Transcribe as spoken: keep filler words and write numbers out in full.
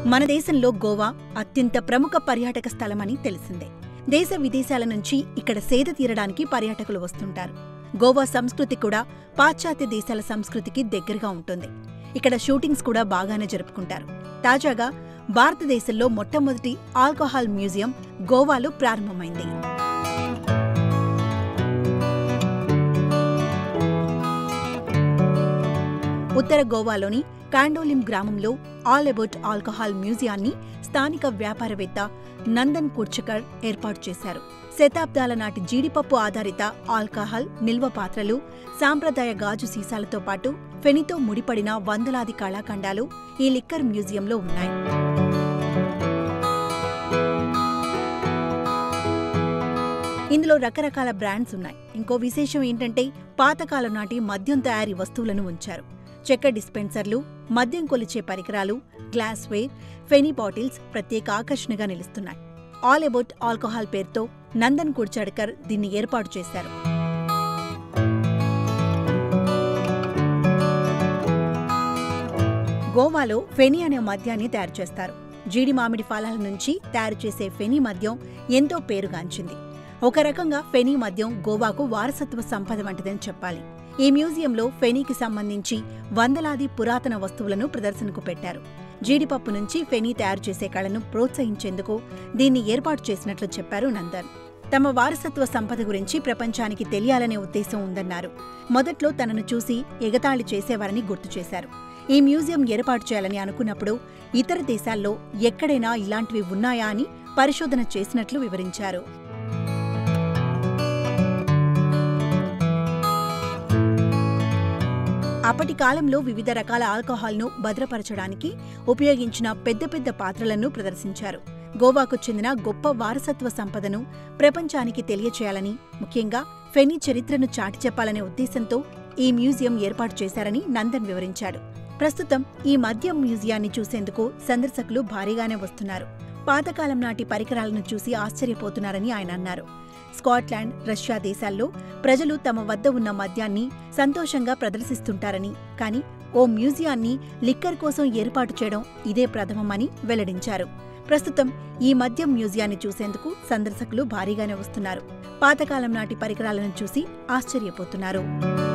మన దేశంలో గోవా అత్యంత ప్రముఖ పర్యాటక స్థలమని తెలిసిందే. దేశ విదేశాల నుంచి ఇక్కడ సేద తీరడానికి పర్యాటకులు వస్తుంటారు. గోవా సంస్కృతి కూడా పాశ్చాత్య దేశాల సంస్కృతికి దగ్గరగా ఉంటుంది. ఇక్కడ షూటింగ్స్ కూడా బాగానే జరుపుకుంటారు. తాజాగా భారతదేశంలో మొట్టమొదటి ఆల్కహాల్ మ్యూజియం గోవాలో ప్రారంభమైంది. ఉత్తర గోవాలోని కాండోలిం గ్రామంలో ఆల్ అబౌట్ ఆల్కహాల్ మ్యూజియాన్ని స్థానిక వ్యాపారవేత్త నందన్ కుర్చకర్ ఏర్పాటు చేశారు. శతాబ్దాల నాటి జీడిపప్పు ఆధారిత ఆల్కహాల్ నిల్వ పాత్రలు, సాంప్రదాయ గాజు సీసాలతో పాటు ఫెనితో ముడిపడిన వందలాది కళాఖండాలు ఈ లిక్కర్ మ్యూజియంలో ఉన్నాయి. ఇందులో రకరకాల బ్రాండ్స్ ఉన్నాయి. ఇంకో విశేషం ఏంటంటే పాతకాలం నాటి మద్యం తయారీ వస్తువులను ఉంచారు. చెక్క డిస్పెన్సర్లు, మద్యం కొలిచే పరికరాలు, గ్లాస్ వేర్, ఫెనీ బాటిల్స్ ప్రత్యేక ఆకర్షణగా నిలుస్తున్నాయి. ఆల్ అబౌట్ ఆల్కహాల్ పేరుతో నందన్ కుర్చడ్కర్ దీన్ని ఏర్పాటు చేశారు. గోవాలో ఫెనీ అనే మద్యాన్ని తయారు చేస్తారు. జీడి మామిడి ఫలాల నుంచి తయారు చేసే ఫెనీ మద్యం ఎంతో పేరుగాంచింది. ఒక రకంగా ఫెనీ మద్యం గోవాకు వారసత్వ సంపద వంటిదని చెప్పాలి. ఈ మ్యూజియంలో ఫెనీకి సంబంధించి వందలాది పురాతన వస్తువులను ప్రదర్శనకు పెట్టారు. జీడిపప్పు నుంచి ఫెనీ తయారు చేసే కళను ప్రోత్సహించేందుకు దీన్ని ఏర్పాటు చేసినట్లు చెప్పారు నందన్. తమ వారసత్వ సంపద గురించి ప్రపంచానికి తెలియాలనే ఉద్దేశం ఉందన్నారు. మొదట్లో తనను చూసి ఎగతాళి చేసేవారని గుర్తు చేశారు. ఈ మ్యూజియం ఏర్పాటు చేయాలని అనుకున్నప్పుడు ఇతర దేశాల్లో ఎక్కడైనా ఇలాంటివి ఉన్నాయా అని పరిశోధన చేసినట్లు వివరించారు. అప్పటి కాలంలో వివిధ రకాల ఆల్కహాల్ను భద్రపరచడానికి ఉపయోగించిన పెద్ద పెద్ద పాత్రలను ప్రదర్శించారు. గోవాకు చెందిన గొప్ప వారసత్వ సంపదను ప్రపంచానికి తెలియచేయాలని, ముఖ్యంగా ఫెనీ చరిత్రను చాటి చెప్పాలనే ఉద్దేశంతో ఈ మ్యూజియం ఏర్పాటు చేశారని నందన్ వివరించాడు. ప్రస్తుతం ఈ మద్యం మ్యూజియాన్ని చూసేందుకు సందర్శకులు భారీగానే వస్తున్నారు. పాతకాలం నాటి పరికరాలను చూసి ఆశ్చర్యపోతున్నారని ఆయన అన్నారు. స్కాట్లాండ్, రష్యా దేశాల్లో ప్రజలు తమ వద్ద ఉన్న మద్యాన్ని సంతోషంగా ప్రదర్శిస్తుంటారని, కానీ ఓ మ్యూజియాన్ని లిక్కర్ కోసం ఏర్పాటు చేయడం ఇదే ప్రథమమని వెల్లడించారు. ప్రస్తుతం ఈ మద్యం మ్యూజియాన్ని చూసేందుకు సందర్శకులు భారీగానే వస్తున్నారు. పాతకాలం నాటి పరికరాలను చూసి ఆశ్చర్యపోతున్నారు.